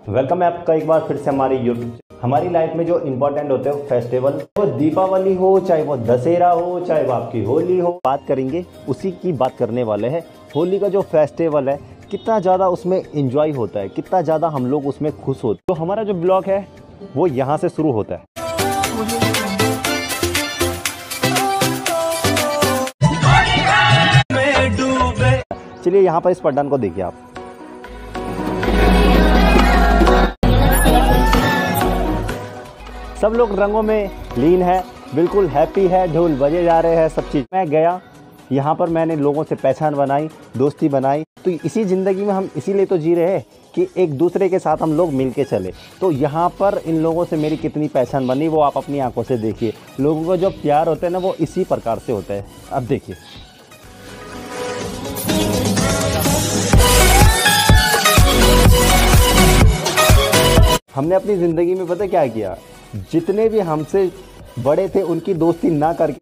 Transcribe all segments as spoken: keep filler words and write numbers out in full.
Welcome है आपका एक बार फिर से हमारी यूट्यूब। हमारी लाइफ में जो इम्पोर्टेंट होते हैं फेस्टिवल, वो दीपावली हो, चाहे वो दशहरा हो, चाहे वो आपकी होली हो, बात करेंगे उसी की बात करने वाले हैं। होली का जो फेस्टिवल है, कितना ज़्यादा उसमें एंजॉय होता है, कितना ज़्यादा हम लोग उसमें खुश होते हैं। तो हमारा जो ब्लॉग है वो यहाँ से शुरू होता है। चलिए यहाँ पर इस पट्टान को देखिए आप। सब लोग रंगों में लीन है, बिल्कुल हैप्पी है, ढोल बजे जा रहे हैं, सब चीज़। मैं गया यहाँ पर, मैंने लोगों से पहचान बनाई, दोस्ती बनाई। तो इसी ज़िंदगी में हम इसीलिए तो जी रहे हैं कि एक दूसरे के साथ हम लोग मिल के चले। तो यहाँ पर इन लोगों से मेरी कितनी पहचान बनी वो आप अपनी आंखों से देखिए। लोगों का जो प्यार होता है ना, वो इसी प्रकार से होता है। अब देखिए, हमने अपनी ज़िंदगी में पता क्या किया, जितने भी हमसे बड़े थे उनकी दोस्ती ना करके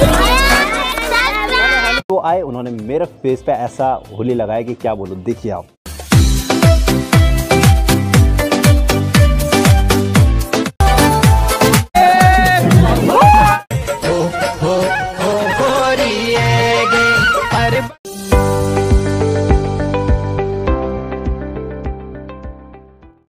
तो आए, उन्होंने मेरे फेस पे ऐसा होली लगाया कि क्या बोलूं। देखिए आप।